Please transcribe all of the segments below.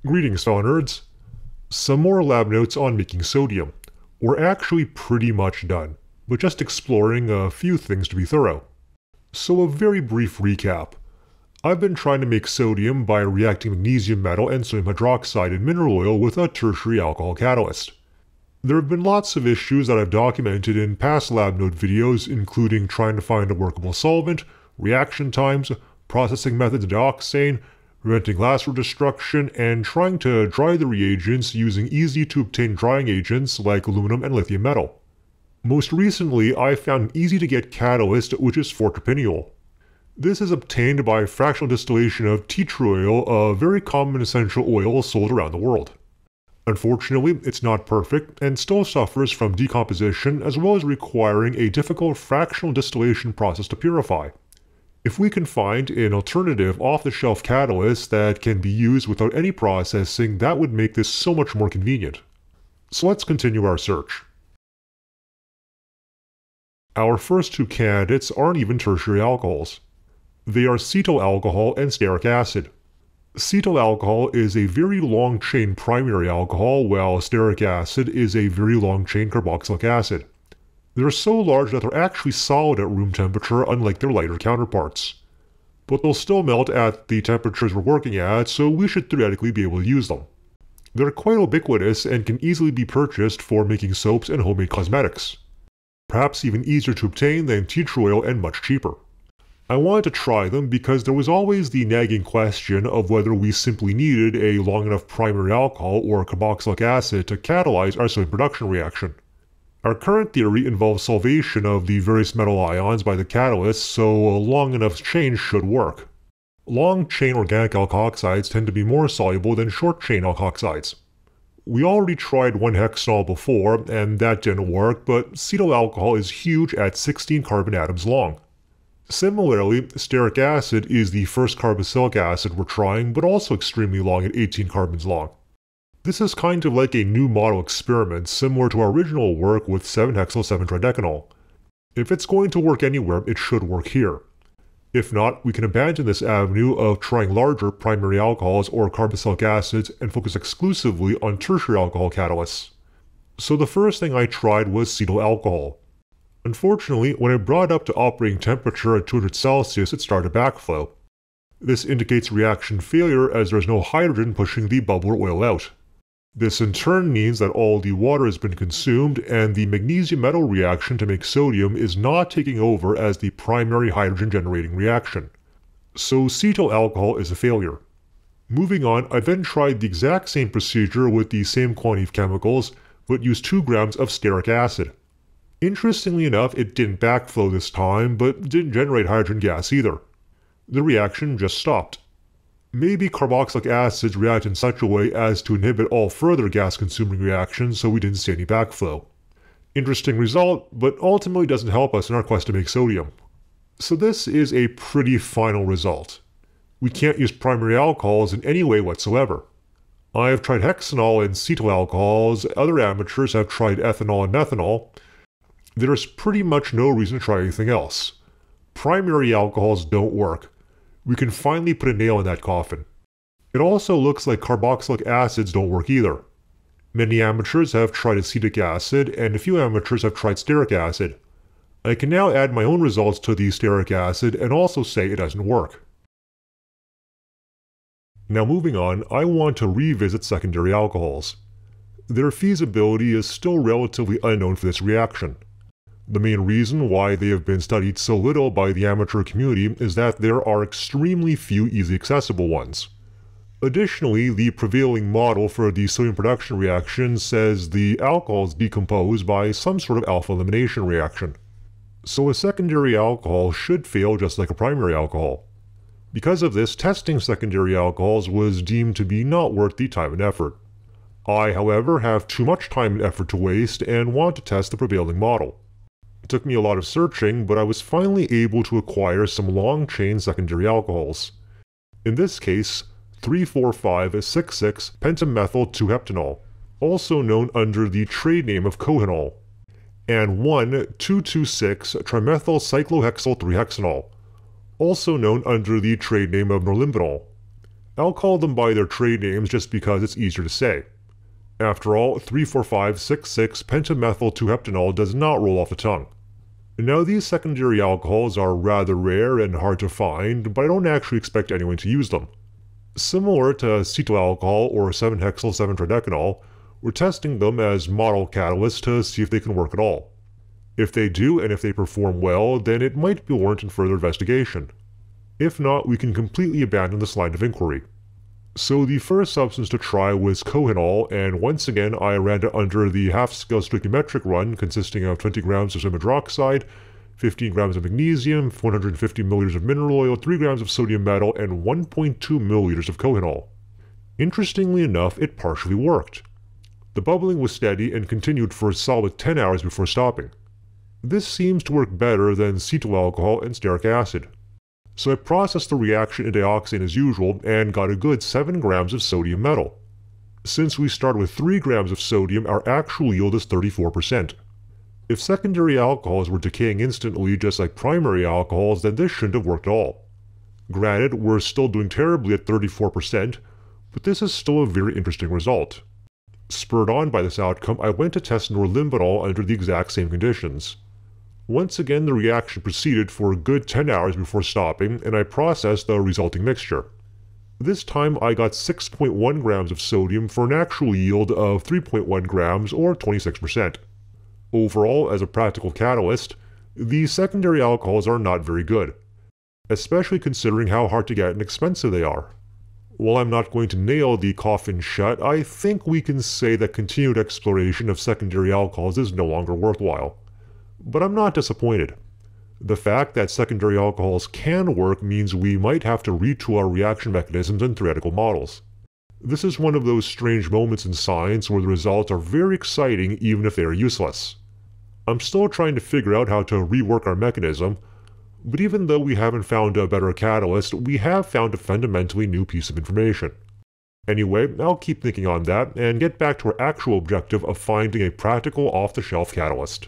Greetings, fellow nerds. Some more lab notes on making sodium. We're actually pretty much done, but just exploring a few things to be thorough. So a very brief recap. I've been trying to make sodium by reacting magnesium metal and sodium hydroxide in mineral oil with a tertiary alcohol catalyst. There have been lots of issues that I've documented in past lab note videos, including trying to find a workable solvent, reaction times, processing methods of dioxane, preventing glassware destruction, and trying to dry the reagents using easy to obtain drying agents like aluminum and lithium metal. Most recently, I found an easy to get catalyst which is fortrepineol. This is obtained by fractional distillation of tea tree oil, a very common essential oil sold around the world. Unfortunately, it's not perfect and still suffers from decomposition as well as requiring a difficult fractional distillation process to purify. If we can find an alternative off-the-shelf catalyst that can be used without any processing, that would make this so much more convenient. So let's continue our search. Our first two candidates aren't even tertiary alcohols. They are cetyl alcohol and stearic acid. Cetyl alcohol is a very long-chain primary alcohol, while stearic acid is a very long-chain carboxylic acid. They're so large that they're actually solid at room temperature, unlike their lighter counterparts. But they'll still melt at the temperatures we're working at, so we should theoretically be able to use them. They're quite ubiquitous and can easily be purchased for making soaps and homemade cosmetics. Perhaps even easier to obtain than tea tree oil and much cheaper. I wanted to try them because there was always the nagging question of whether we simply needed a long enough primary alcohol or carboxylic acid to catalyze our sodium production reaction. Our current theory involves solvation of the various metal ions by the catalyst, so a long enough chain should work. Long-chain organic alkoxides tend to be more soluble than short-chain alkoxides. We already tried 1-hexanol before, and that didn't work, but cetyl alcohol is huge at 16 carbon atoms long. Similarly, stearic acid is the first carboxylic acid we're trying, but also extremely long at 18 carbons long. This is kind of like a new model experiment, similar to our original work with 7-hexyl 7-tridecanol. If it's going to work anywhere, it should work here. If not, we can abandon this avenue of trying larger primary alcohols or carboxylic acids and focus exclusively on tertiary alcohol catalysts. So the first thing I tried was cetyl alcohol. Unfortunately, when I brought it up to operating temperature at 200 Celsius, it started backflow. This indicates reaction failure as there is no hydrogen pushing the bubbler oil out. This in turn means that all the water has been consumed and the magnesium metal reaction to make sodium is not taking over as the primary hydrogen generating reaction. So cetyl alcohol is a failure. Moving on, I then tried the exact same procedure with the same quantity of chemicals, but used 2 grams of stearic acid. Interestingly enough, it didn't backflow this time, but didn't generate hydrogen gas either. The reaction just stopped. Maybe carboxylic acids react in such a way as to inhibit all further gas-consuming reactions, so we didn't see any backflow. Interesting result, but ultimately doesn't help us in our quest to make sodium. So this is a pretty final result. We can't use primary alcohols in any way whatsoever. I have tried hexanol and cetyl alcohols, other amateurs have tried ethanol and methanol. There's pretty much no reason to try anything else. Primary alcohols don't work. We can finally put a nail in that coffin. It also looks like carboxylic acids don't work either. Many amateurs have tried acetic acid, and a few amateurs have tried stearic acid. I can now add my own results to the stearic acid and also say it doesn't work. Now moving on, I want to revisit secondary alcohols. Their feasibility is still relatively unknown for this reaction. The main reason why they have been studied so little by the amateur community is that there are extremely few easily accessible ones. Additionally, the prevailing model for the sodium production reaction says the alcohols decompose by some sort of alpha elimination reaction. So a secondary alcohol should fail just like a primary alcohol. Because of this, testing secondary alcohols was deemed to be not worth the time and effort. I, however, have too much time and effort to waste and want to test the prevailing model. It took me a lot of searching, but I was finally able to acquire some long-chain secondary alcohols. In this case, 3,4,5,6,6-pentamethyl-2-heptanol, also known under the trade name of Cohenol, and 1,2,2,6-trimethylcyclohexyl 3-hexanol, also known under the trade name of norlimbinol. I'll call them by their trade names just because it's easier to say. After all, 3,4,5,6,6-pentamethyl-2-heptanol does not roll off the tongue. Now these secondary alcohols are rather rare and hard to find, but I don't actually expect anyone to use them. Similar to acetyl alcohol or 7-hexyl-7-tridecanol, we're testing them as model catalysts to see if they can work at all. If they do and if they perform well, then it might be warranted further investigation. If not, we can completely abandon this line of inquiry. So the first substance to try was Kohenol, and once again I ran it under the half-scale stoichiometric run consisting of 20 grams of sodium hydroxide, 15 grams of magnesium, 150 milliliters of mineral oil, 3 grams of sodium metal, and 1.2 milliliters of Kohenol. Interestingly enough, it partially worked. The bubbling was steady and continued for a solid 10 hours before stopping. This seems to work better than cetyl alcohol and stearic acid. So I processed the reaction in dioxane as usual and got a good 7 grams of sodium metal. Since we started with 3 grams of sodium, our actual yield is 34%. If secondary alcohols were decaying instantly just like primary alcohols, then this shouldn't have worked at all. Granted, we're still doing terribly at 34%, but this is still a very interesting result. Spurred on by this outcome, I went to test norlimbanol under the exact same conditions. Once again, the reaction proceeded for a good 10 hours before stopping, and I processed the resulting mixture. This time I got 6.1 grams of sodium for an actual yield of 3.1 grams or 26%. Overall, as a practical catalyst, the secondary alcohols are not very good, especially considering how hard to get and expensive they are. While I'm not going to nail the coffin shut, I think we can say that continued exploration of secondary alcohols is no longer worthwhile. But I'm not disappointed. The fact that secondary alcohols can work means we might have to retool our reaction mechanisms and theoretical models. This is one of those strange moments in science where the results are very exciting even if they are useless. I'm still trying to figure out how to rework our mechanism, but even though we haven't found a better catalyst, we have found a fundamentally new piece of information. Anyway, I'll keep thinking on that and get back to our actual objective of finding a practical off-the-shelf catalyst.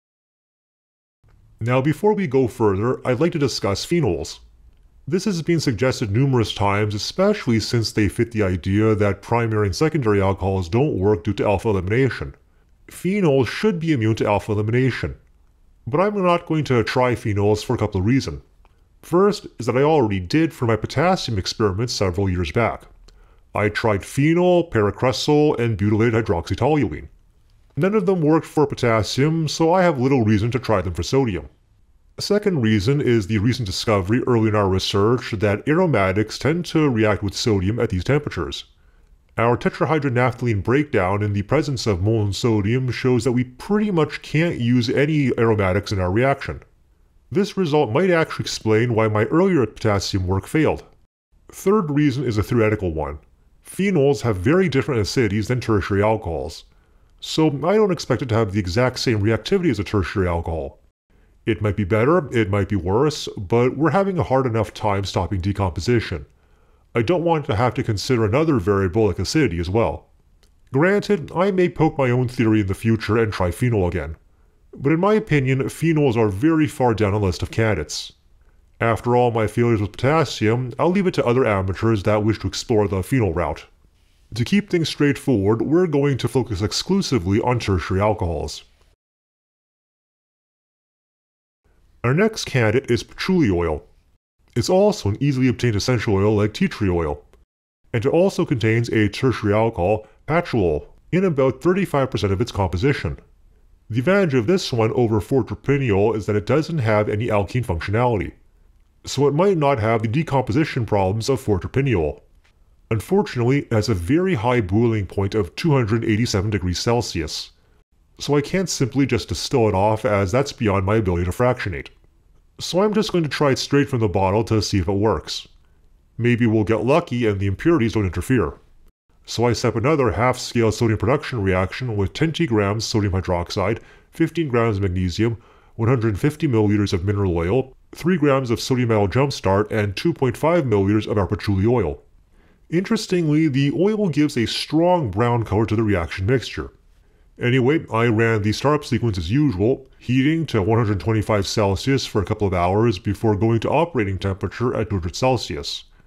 Now before we go further, I'd like to discuss phenols. This has been suggested numerous times, especially since they fit the idea that primary and secondary alcohols don't work due to alpha elimination. Phenols should be immune to alpha elimination. But I'm not going to try phenols for a couple of reasons. First is that I already did for my potassium experiments several years back. I tried phenol, paracresol, and butylated hydroxytoluene. None of them worked for potassium, so I have little reason to try them for sodium. A second reason is the recent discovery early in our research that aromatics tend to react with sodium at these temperatures. Our tetrahydronaphthalene breakdown in the presence of molten sodium shows that we pretty much can't use any aromatics in our reaction. This result might actually explain why my earlier potassium work failed. Third reason is a theoretical one. Phenols have very different acidities than tertiary alcohols, so I don't expect it to have the exact same reactivity as a tertiary alcohol. It might be better, it might be worse, but we're having a hard enough time stopping decomposition. I don't want to have to consider another variable like acidity as well. Granted, I may poke my own theory in the future and try phenol again. But in my opinion, phenols are very far down the list of candidates. After all my failures with potassium, I'll leave it to other amateurs that wish to explore the phenol route. To keep things straightforward, we're going to focus exclusively on tertiary alcohols. Our next candidate is patchouli oil. It's also an easily obtained essential oil like tea tree oil, and it also contains a tertiary alcohol, patchouli, in about 35% of its composition. The advantage of this one over 4-terpineol is that it doesn't have any alkene functionality, so it might not have the decomposition problems of 4-terpineol. Unfortunately, it has a very high boiling point of 287 degrees Celsius, so I can't simply just distill it off as that's beyond my ability to fractionate. So I'm just going to try it straight from the bottle to see if it works. Maybe we'll get lucky and the impurities don't interfere. So I set up another half-scale sodium production reaction with 20 grams sodium hydroxide, 15 grams of magnesium, 150 milliliters of mineral oil, 3 grams of sodium metal jumpstart, and 2.5 milliliters of our patchouli oil. Interestingly, the oil gives a strong brown color to the reaction mixture. Anyway, I ran the startup sequence as usual, heating to 125 Celsius for a couple of hours before going to operating temperature at 200 Celsius.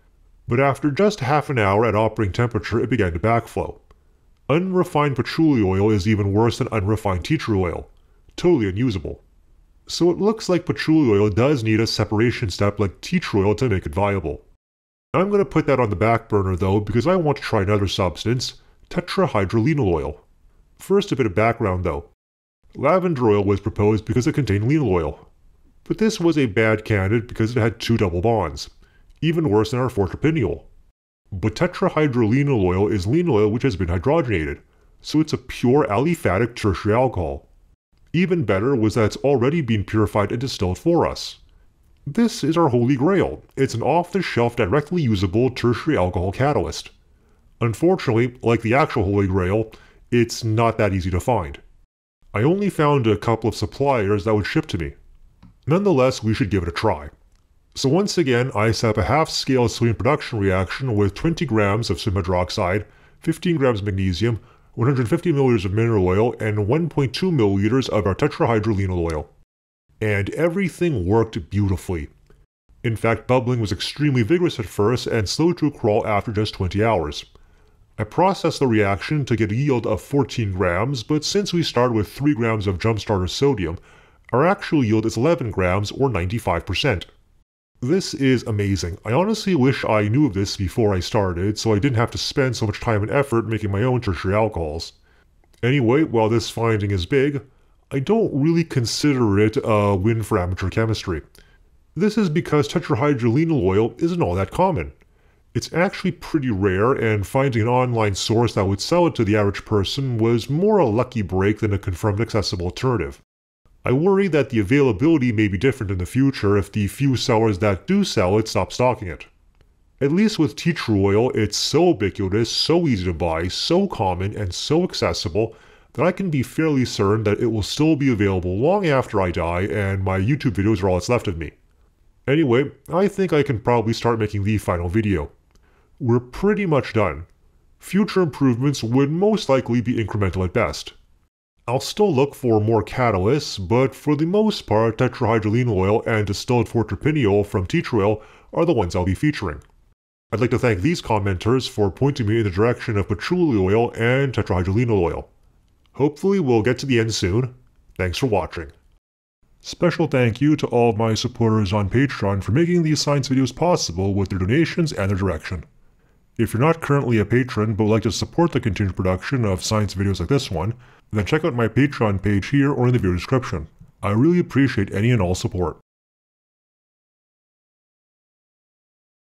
But after just half an hour at operating temperature, it began to backflow. Unrefined patchouli oil is even worse than unrefined tea tree oil. Totally unusable. So it looks like patchouli oil does need a separation step like tea tree oil to make it viable. I'm going to put that on the back burner though because I want to try another substance, tetrahydrolinol oil. First, a bit of background though. Lavender oil was proposed because it contained linol oil. But this was a bad candidate because it had 2 double bonds, even worse than our fortepiniol. But tetrahydrolinol oil is linol oil which has been hydrogenated, so it's a pure aliphatic tertiary alcohol. Even better was that it's already been purified and distilled for us. This is our holy grail. It's an off-the-shelf directly usable tertiary alcohol catalyst. Unfortunately, like the actual holy grail, it's not that easy to find. I only found a couple of suppliers that would ship to me. Nonetheless, we should give it a try. So once again, I set up a half-scale sodium production reaction with 20 grams of sodium hydroxide, 15 grams of magnesium, 150 milliliters of mineral oil, and 1.2 milliliters of our tetrahydrolinol oil. And everything worked beautifully. In fact, bubbling was extremely vigorous at first and slowed to a crawl after just 20 hours. I processed the reaction to get a yield of 14 grams, but since we started with 3 grams of jump-starter sodium, our actual yield is 11 grams or 95%. This is amazing. I honestly wish I knew of this before I started, so I didn't have to spend so much time and effort making my own tertiary alcohols. Anyway, while this finding is big, I don't really consider it a win for amateur chemistry. This is because tetrahydrolinol oil isn't all that common. It's actually pretty rare, and finding an online source that would sell it to the average person was more a lucky break than a confirmed accessible alternative. I worry that the availability may be different in the future if the few sellers that do sell it stop stocking it. At least with tea tree oil, it's so ubiquitous, so easy to buy, so common, and so accessible that I can be fairly certain that it will still be available long after I die and my YouTube videos are all that's left of me. Anyway, I think I can probably start making the final video. We're pretty much done. Future improvements would most likely be incremental at best. I'll still look for more catalysts, but for the most part tetrahydrolinol oil and distilled fortepiniol from tea tree oil are the ones I'll be featuring. I'd like to thank these commenters for pointing me in the direction of patchouli oil and tetrahydrolinol oil. Hopefully we'll get to the end soon. Thanks for watching. Special thank you to all of my supporters on Patreon for making these science videos possible with their donations and their direction. If you're not currently a patron but would like to support the continued production of science videos like this one, then check out my Patreon page here or in the video description. I really appreciate any and all support.